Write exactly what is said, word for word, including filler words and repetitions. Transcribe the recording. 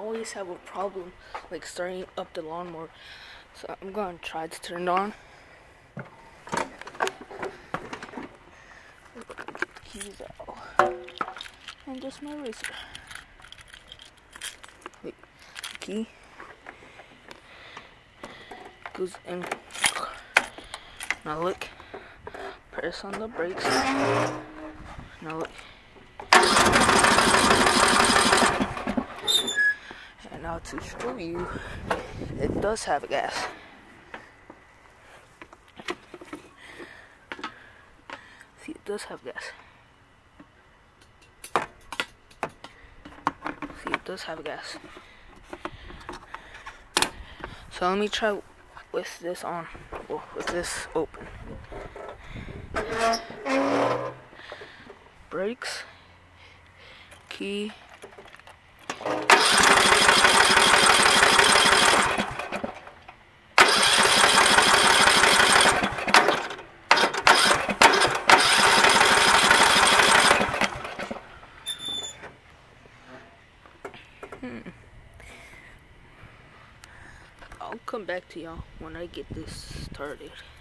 always have a problem like starting up the lawnmower. So I'm gonna try to turn it on. Get the keys out. And just my razor. Wait, key goes in. Now look. Press on the brakes. Now look. And now to show you, it does have a gas. See, it does have gas. See, it does have gas. So let me try with this on, well, with this open. Brakes, key, hmm. I'll come back to y'all when I get this started.